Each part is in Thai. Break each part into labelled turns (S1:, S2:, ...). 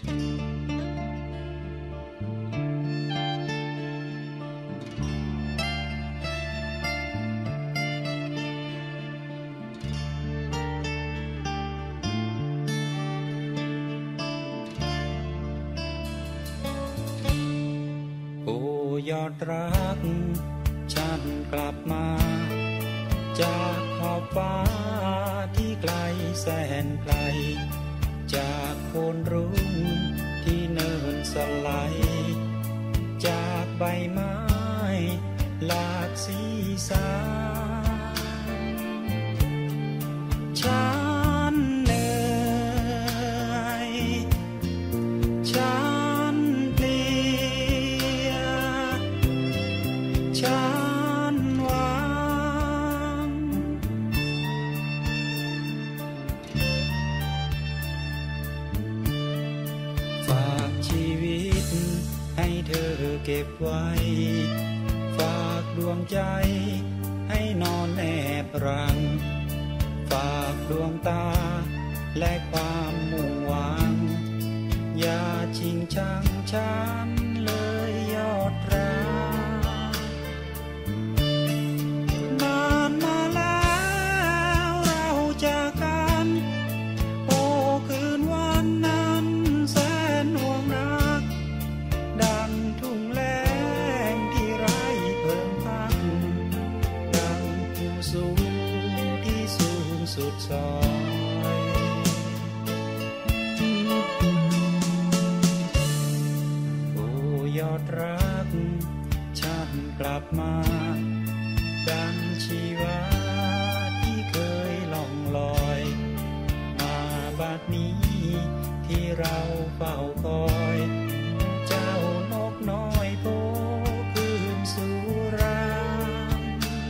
S1: โอ้ยอดรักฉันกลับมาจากขอบฟ้าที่ไกลแสนไกลจากโคนรุ่งที่เนินสไลด์จากใบไม้หลากสีสันฉันเหนื่อยฉันเพลียฉันหวังฝากชีวิตให้เธอเก็บไว้ฝากดวงใจให้นอนแอบรังฝากดวงตาและความมุ่งหวังอย่าชิงชังฉันเลยยอดรักนานมาแล้วเราจากกันโอ้คืนวันนั้นแสนห่วงรักดังทุ่งแล้งที่ไร้เพิ่งพักดังภูสูงที่สูงสุดซอยโอ้ยอดรักฉันกลับมาดังชีวาที่เคยล่องลอยมาบัดนี้ที่เราเฝ้าคอยเจ้านกน้อยโผคืนสู่รัง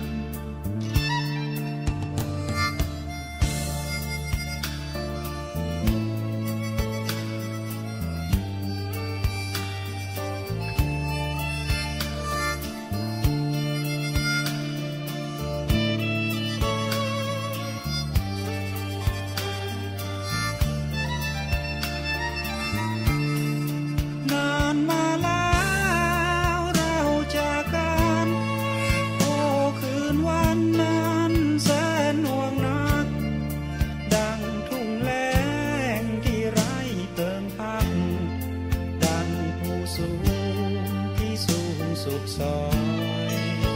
S1: นานมาแล้วเราจากกันโอ้คืนวันนั้นแสนห่วงนักดังทุ่งแล้งที่ไร้เติมพักดังภูสูงที่สูงสุดซอย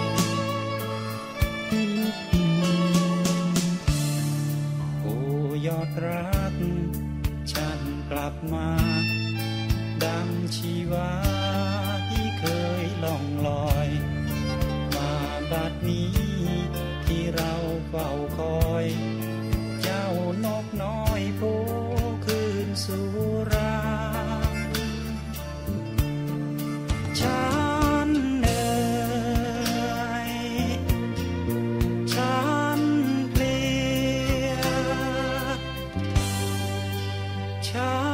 S1: โอ้ยอดรักฉันกลับมาดังชีวาที่เคยล่องลอยมาบัดนี้ที่เราเฝ้าคอยเจ้านกน้อยโผคืนสู่รังฉันเหนื่อยฉันเพลียฉัน